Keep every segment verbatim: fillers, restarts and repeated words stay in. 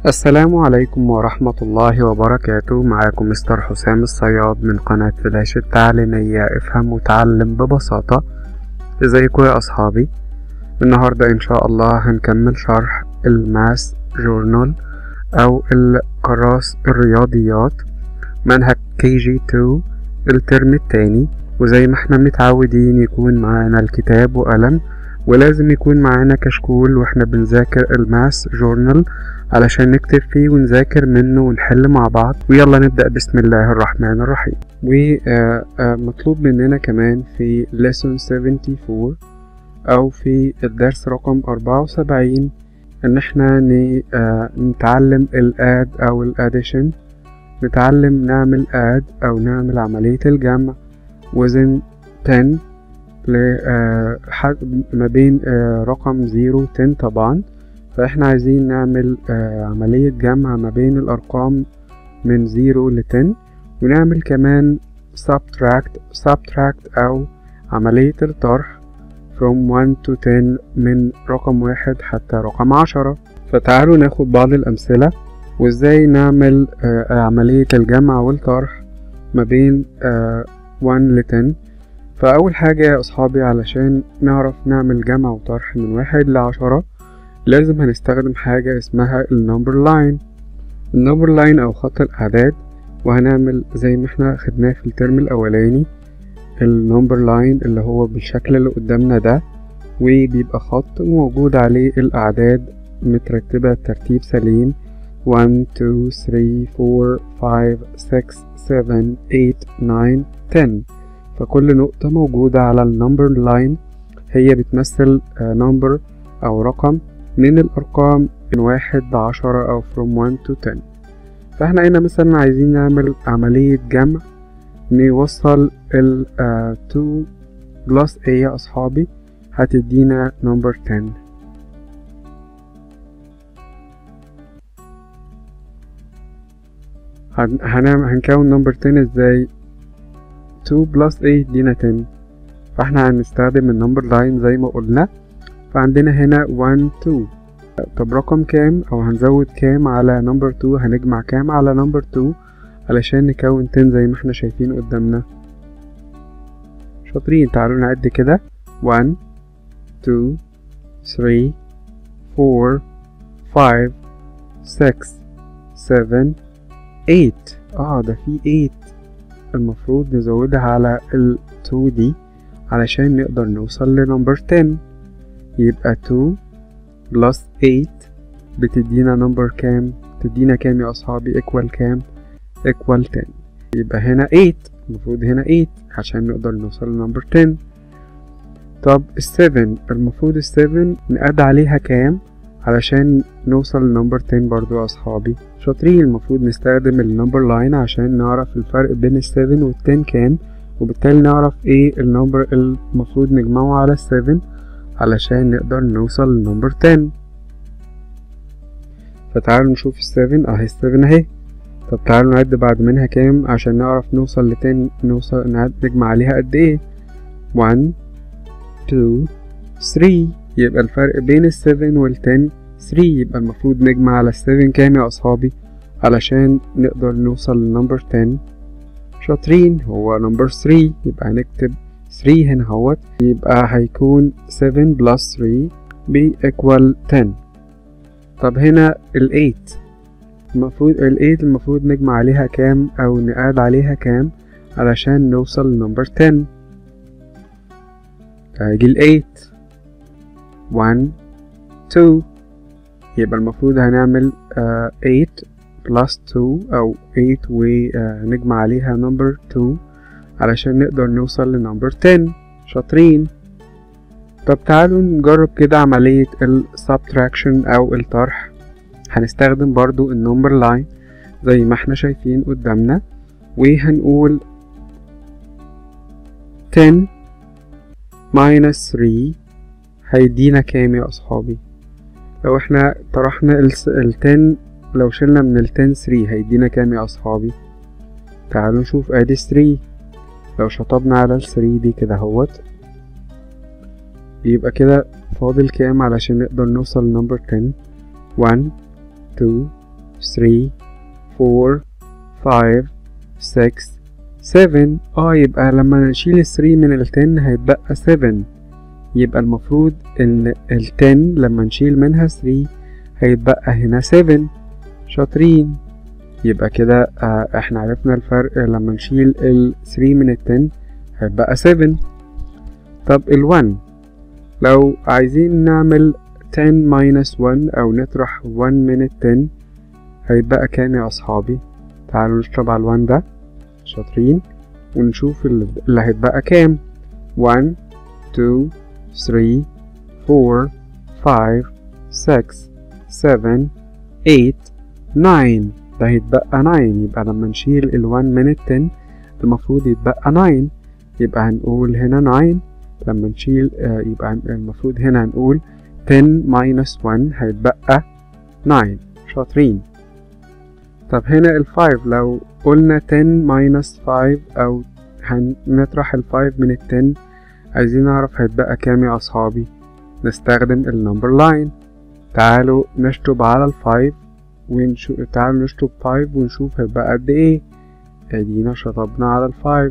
السلام عليكم ورحمة الله وبركاته. معاكم مستر حسام الصياد من قناة فلاش التعليمية. افهم وتعلم ببساطة. ازيكم يا اصحابي؟ النهاردة ان شاء الله هنكمل شرح الماس جورنال او الكراس الرياضيات منهج كي جي اتنين الترم التاني. وزي ما احنا متعودين يكون معانا الكتاب وقلم، ولازم يكون معانا كشكول واحنا بنذاكر الماس جورنال علشان نكتب فيه ونذاكر منه ونحل مع بعض. ويلا نبدأ بسم الله الرحمن الرحيم. ومطلوب مننا كمان في lesson سبعة وسبعين او في الدرس رقم أربعة وسبعين ان احنا نتعلم الاد او الاديشن، نتعلم نعمل اد او نعمل عملية الجمع وزن عشرة ما بين رقم صفر و عشرة طبعا. فاحنا عايزين نعمل عملية جمع ما بين الارقام من صفر ل عشرة، ونعمل كمان subtract subtract او عملية الطرح from one to ten من رقم واحد حتى رقم عشرة. فتعالوا ناخد بعض الامثلة وازاي نعمل عملية الجمع والطرح ما بين واحد ل عشرة. فأول حاجة يا أصحابي، علشان نعرف نعمل جمع وطرح من واحد لعشرة لازم هنستخدم حاجة اسمها النمبر لاين. النمبر لاين أو خط الأعداد، وهنعمل زي ما احنا خدناه في الترم الأولاني النمبر لاين اللي هو بالشكل اللي قدامنا ده، وبيبقى خط موجود عليه الأعداد مترتبة بترتيب سليم واحد اتنين تلاتة أربعة خمسة ستة سبعة تمانية تسعة عشرة. فكل نقطة موجودة على النمبر لاين هي بتمثل نمبر أو رقم من الأرقام من واحد لعشرة أو from one to ten. فاحنا هنا مثلا عايزين نعمل عملية جمع، نوصل ال two plus a يا أصحابي هتدينا نمبر عشرة. هنعمل هنكون نمبر عشرة ازاي؟ two plus a يدينا عشرة. فاحنا هنستخدم النمبر لاين زي ما قلنا. فعندنا هنا واحد اتنين. طب رقم كام او هنزود كام على نمبر اتنين؟ هنجمع كام على نمبر اتنين علشان نكون عشرة زي ما احنا شايفين قدامنا؟ شاطرين. تعالوا نعد كده واحد اتنين تلاتة أربعة خمسة ستة سبعة تمانية. اه ده في تمانية، المفروض نزودها على ال اتنين دي علشان نقدر نوصل لنمبر عشرة. يبقى اتنين plus تمانية بتدينا نمبر كام؟ تدينا كام يا أصحابي؟ equal كام؟ equal عشرة. يبقى هنا تمانية، المفروض هنا تمانية عشان نقدر نوصل لنمبر عشرة. طب السبعة، المفروض السبعة نقعد عليها كام علشان نوصل لنمبر عشرة برضو يا أصحابي؟ شاطرين. المفروض نستخدم النمبر لاين عشان نعرف الفرق بين السبعة والعشرة كام، وبالتالي نعرف ايه النمبر المفروض نجمعه على السبعة علشان نقدر نوصل لنمبر عشرة. فتعالوا نشوف السبعة اهي، السبعة اهي. طب تعالوا نعد بعد منها كام عشان نعرف نوصل لتاني، نوصل نعد نجمع عليها قد ايه؟ واحد اتنين تلاتة. يبقى الفرق بين السبعة والعشرة تلاتة. يبقى المفروض نجمع على السبعة كام يا أصحابي علشان نقدر نوصل لنمبر عشرة؟ شاطرين، هو نمبر تلاتة. يبقى هنكتب تلاتة هنا اهوت. يبقى هيكون سبعة plus تلاتة ب equal عشرة. طب هنا ال تمانية، المفروض ال تمانية المفروض نجمع عليها كام او نقعد عليها كام علشان نوصل لنمبر عشرة؟ هيجي ال تمانية واحد اتنين. يبقى المفروض هنعمل uh, تمانية plus اتنين او تمانية ونجمع عليها نمبر اتنين علشان نقدر نوصل لنمبر عشرة. شاطرين. طب تعالوا نجرب كده عملية ال subtraction او الطرح. هنستخدم برضو النمبر لاين زي ما احنا شايفين قدامنا، وهنقول عشرة minus تلاتة هيدينا كام يا أصحابي؟ لو احنا طرحنا ال عشرة، لو شلنا من ال عشرة تلاتة هيدينا كام يا أصحابي؟ تعالوا نشوف. ادي تلاتة، لو شطبنا على ال تلاتة دي كده اهوت يبقى كده فاضل كام علشان نقدر نوصل لنمبر عشرة؟ واحد اتنين three four five six seven. اه يبقى لما نشيل ال three من ال ten هيتبقى seven. يبقى المفروض ان ال ten لما نشيل منها three هيتبقى هنا seven. شاطرين. يبقى كده اه احنا عرفنا الفرق لما نشيل ال three من ال ten هيتبقى seven. طب ال one لو عايزين نعمل ten minus one او نطرح one من ال ten هيتبقى كام يا اصحابي؟ تعالوا نشرب على ال one ده. شاطرين. ونشوف اللي هيتبقى كام. one two three four five six seven eight nine. ده هيتبقى nine. يبقى لما نشيل ال one من ال ten المفروض يتبقى nine. يبقى هنقول هنا nine. لما نشيل آه يبقى المفروض هنا هنقول ten minus one هيتبقى nine. شاطرين. طب هنا ال five لو قلنا ten minus five أو هنطرح ال five من ال ten عايزين نعرف هيتبقى كام يا أصحابي؟ نستخدم ال number line. تعالوا نشطب على ال five ونشوف. تعالوا نشطب five ونشوف هيتبقى قد ايه. ادينا شطبنا على ال five.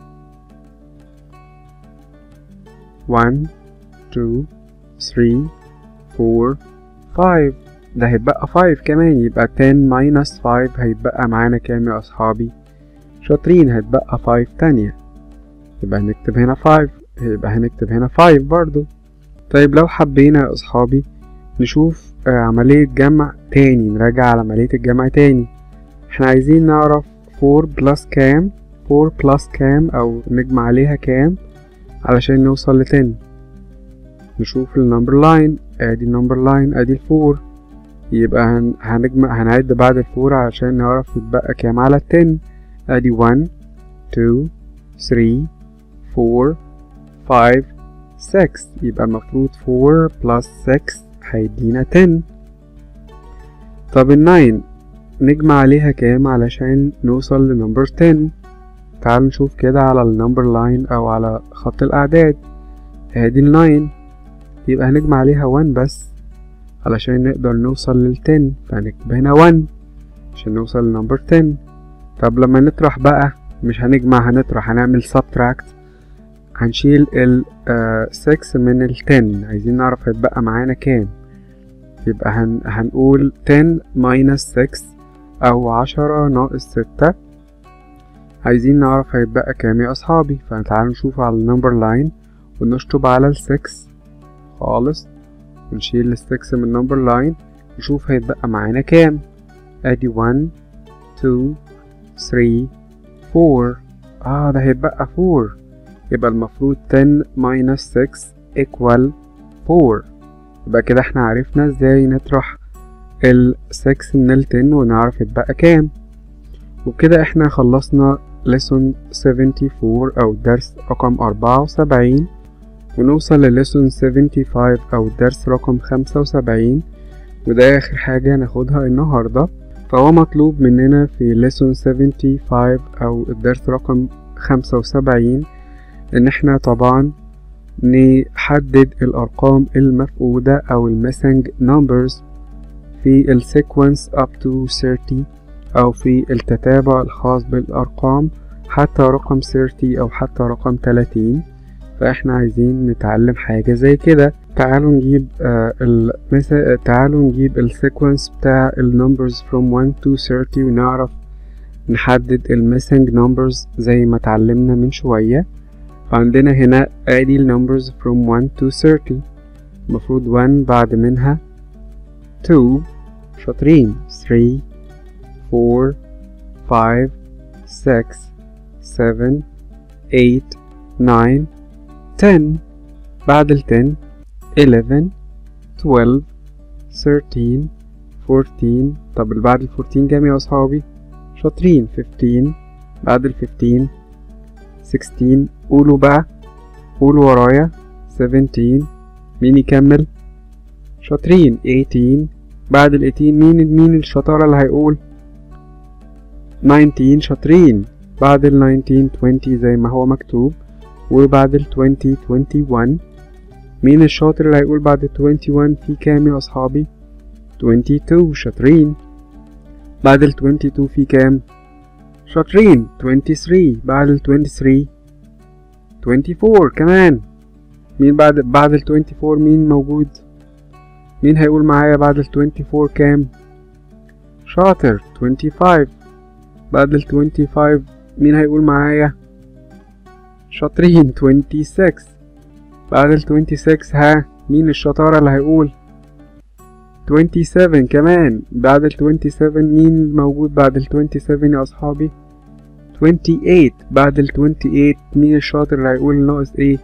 one two three four five. ده هيتبقى five كمان. يبقى ten minus five هيتبقى معانا كام يا أصحابي؟ شاطرين. هيتبقى five تانية. يبقى هنكتب هنا five. يبقى هنكتب هنا five برضو. طيب لو حبينا يا أصحابي نشوف عملية جمع تاني، نراجع على عملية الجمع تاني. احنا عايزين نعرف four plus كام، four plus كام أو نجمع عليها كام علشان نوصل ل ten. نشوف ال number line. ادي number line ادي ال four. يبقى هنجمع هنعد بعد ال four عشان نعرف يتبقى كام على ال ten. ادي one two three four five six. يبقى المفروض four plus six هيدينا ten. طب ال nine نجمع عليها كام علشان نوصل لنمبر ten. تعالوا نشوف كده على النمبر لاين او على خط الاعداد. ادي ال nine. يبقى هنجمع عليها one بس علشان نقدر نوصل لل ten. فهنكتب هنا one عشان نوصل لنمبر ten. طب لما نطرح بقى مش هنجمع هنطرح، هنعمل subtract. هنشيل ال six من ال ten. عايزين نعرف هيتبقى معانا كام. يبقى هن هنقول ten minus six او عشرة ناقص ستة. عايزين نعرف هيتبقى كام يا اصحابي. فتعالوا نشوف على النمبر لاين ونشطب على ال six خالص ونشيل ال six من النمبر لاين نشوف هيتبقى معانا كام. ادي one two three four. اه ده هيتبقى four. يبقى المفروض ten minus six equal four. يبقى كده احنا عرفنا ازاي نطرح ال six من ال ten ونعرف يتبقى كام. وبكده احنا خلصنا lesson seventy-four او درس رقم أربعة وسبعين، ونوصل ل lesson seventy-five او درس رقم خمسة وسبعين، وده اخر حاجة ناخدها النهاردة. فهو مطلوب مننا في lesson seventy-five او الدرس رقم خمسة وسبعين ان احنا طبعا نحدد الارقام المفقودة او الميسنج نمبرز في ال sequence up to thirty او في التتابع الخاص بالارقام حتى رقم thirty او حتى رقم ثلاثين. فاحنا عايزين نتعلم حاجة زي كده. تعالوا نجيب آه المثال تعالوا نجيب ال sequence بتاع ال numbers from one to thirty ونعرف نحدد ال missing numbers زي ما اتعلمنا من شوية. فعندنا هنا ادي ال numbers from one to thirty. المفروض one بعد منها two. شاطرين. three four five six seven eight nine ten. بعد ال ten eleven twelve thirteen fourteen. طب اللي بعد ال fourteen كام يا أصحابي؟ شاطرين. fifteen. بعد ال fifteen sixteen. قولوا بقى، قولوا ورايا. seventeen. مين يكمل؟ شاطرين. eighteen. بعد ال eighteen مين مين الشطارة اللي هيقول؟ nineteen. شاطرين. بعد ال nineteen twenty زي ما هو مكتوب، وبعد ال twenty twenty-one. مين الشاطر اللي هيقول بعد ال twenty-one في كام يا أصحابي؟ twenty-two. شاطرين. بعد ال اتنين في كام؟ شاطرين. تلاتة وعشرين. بعد ال تلاتة وعشرين اربعة وعشرين كمان. مين بعد بعد ال اربعة وعشرين مين موجود؟ مين هيقول معايا بعد ال اربعة وعشرين كام؟ شاطر. خمسة وعشرين. بعد ال خمسة وعشرين مين هيقول معايا؟ شاطرين. ستة وعشرين. بعد ال ستة وعشرين ها مين الشطارة اللي هيقول؟ سبعة وعشرين كمان. بعد ال سبعة وعشرين مين موجود بعد ال سبعة وعشرين يا أصحابي؟ ثمانية وعشرين. بعد ال ثمانية وعشرين مين الشاطر اللي هيقول ناقص ايه؟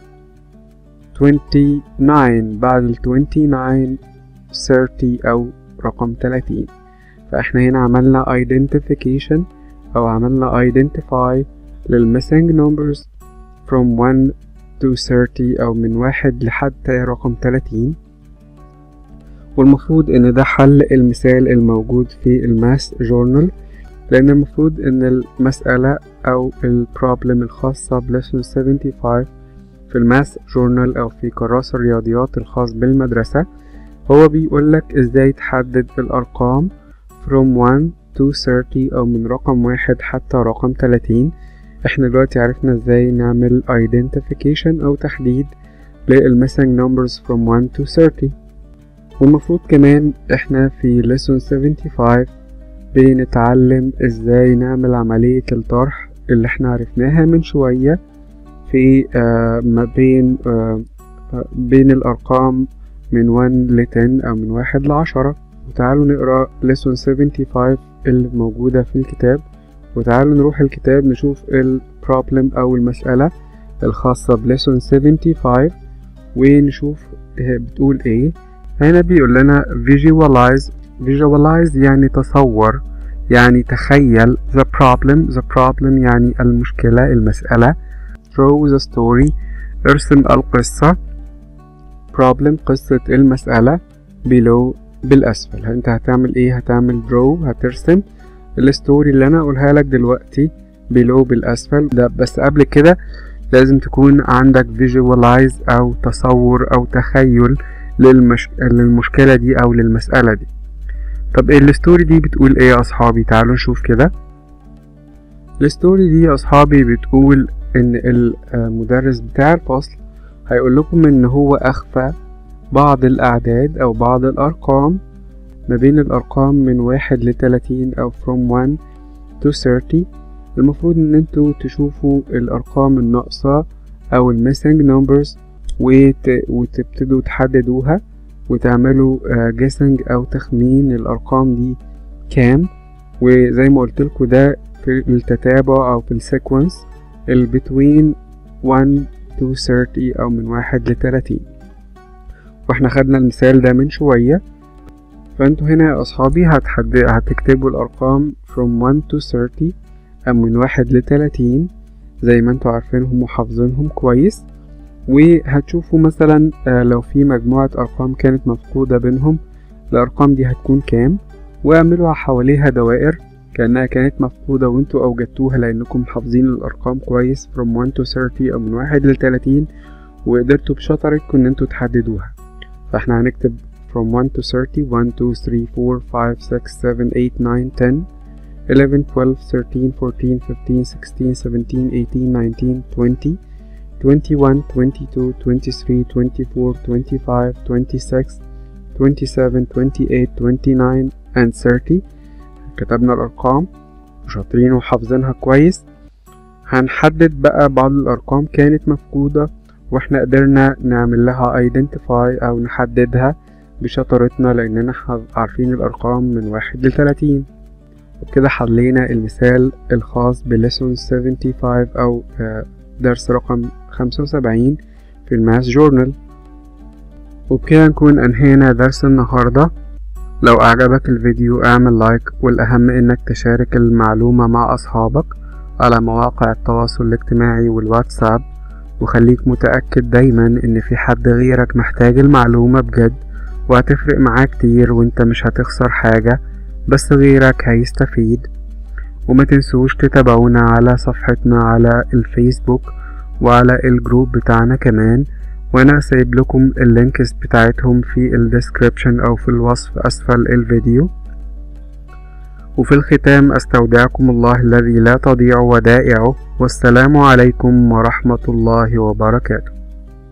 تسعة وعشرين. بعد ال تسعة وعشرين ثلاثين أو رقم تلاتين. فاحنا هنا عملنا identification أو عملنا identify لل missing numbers from one to thirty أو من واحد لحد رقم تلاتين. والمفروض ان ده حل المثال الموجود في الماس جورنال، لان المفروض ان المسألة او البروبلم الخاصة بليسون خمسة وسبعين في الماس جورنال او في كراسة الرياضيات الخاص بالمدرسة هو بيقولك ازاي تحدد الارقام from one to thirty او من رقم واحد حتى رقم تلاتين. احنا دلوقتي عرفنا ازاي نعمل identification او تحديد للmissing numbers from one to thirty. والمفروض كمان احنا في lesson خمسة وسبعين بنتعلم ازاي نعمل عملية الطرح اللي احنا عرفناها من شوية في آه ما بين آه بين الارقام من واحد ل عشرة او من واحد ل عشرة. وتعالوا نقرأ lesson خمسة وسبعين اللي موجودة في الكتاب، وتعالوا نروح الكتاب نشوف البروبلم او المسألة الخاصة بليسون سبعة وسبعين ونشوف بتقول ايه. هنا بيقول لنا visualize. visualize يعني تصور، يعني تخيل. the problem the problem يعني المشكلة المسألة. draw the story ارسم القصة. problem قصة المسألة. below بالأسفل. انت هتعمل ايه؟ هتعمل draw، هترسم الستوري اللي انا اقولها لك دلوقتي below بالأسفل ده. بس قبل كده لازم تكون عندك visualize او تصور او تخيل للمش... للمشكلة دي او للمسألة دي. طب الستوري دي بتقول ايه يا اصحابي؟ تعالوا نشوف كده. الستوري دي يا اصحابي بتقول ان المدرس بتاع الفصل هيقول لكم ان هو اخفى بعض الاعداد او بعض الارقام ما بين الارقام من واحد لتلاتين او from one to thirty. المفروض ان انتوا تشوفوا الارقام الناقصة او الميسنج نمبرز وت... وتبتدوا تحددوها وتعملوا جيسنج او تخمين الارقام دي كام. وزي ما قلت لكم ده في التتابع او في السيكونس ال between one to thirty او من واحد لتلاتين. واحنا خدنا المثال ده من شوية. فانتوا هنا يا اصحابي هتحد... هتكتبوا الارقام from one to thirty او من واحد لتلاتين زي ما انتوا عارفينهم وحافظينهم كويس. وهتشوفوا مثلا لو في مجموعة ارقام كانت مفقودة بينهم الارقام دي هتكون كام، واعملوا حواليها دوائر كأنها كانت مفقودة وانتوا اوجدتوها لانكم حافظين الارقام كويس from one to thirty او من واحد لتلاتين وقدرتوا بشطارتكم ان انتوا تحددوها. فاحنا هنكتب from one to thirty one two three four five six seven eight nine ten eleven twelve thirteen fourteen fifteen sixteen seventeen eighteen nineteen twenty twenty-one twenty-two twenty-three twenty-four twenty-five twenty-six twenty-seven twenty-eight twenty-nine and thirty. كتبنا الارقام وشاطرين وحافظينها كويس. هنحدد بقى بعض الارقام كانت مفقودة واحنا قدرنا نعمل لها identify او نحددها بشطارتنا لاننا عارفين الارقام من واحد لتلاتين. وبكده حلينا المثال الخاص بليسون خمسة وسبعين او درس رقم خمسة وسبعين في الماس جورنال. وبكده نكون انهينا درس النهاردة. لو اعجبك الفيديو اعمل لايك، والاهم انك تشارك المعلومة مع اصحابك على مواقع التواصل الاجتماعي والواتساب، وخليك متأكد دايما ان في حد غيرك محتاج المعلومة بجد وهتفرق معاه كتير وانت مش هتخسر حاجة بس غيرك هيستفيد. وما تنسوش تتابعونا على صفحتنا على الفيسبوك وعلى الجروب بتاعنا كمان، وانا سايب لكم اللينكس بتاعتهم في الديسكريبشن او في الوصف اسفل الفيديو. وفي الختام أستودعكم الله الذي لا تضيع ودائعه، والسلام عليكم ورحمة الله وبركاته.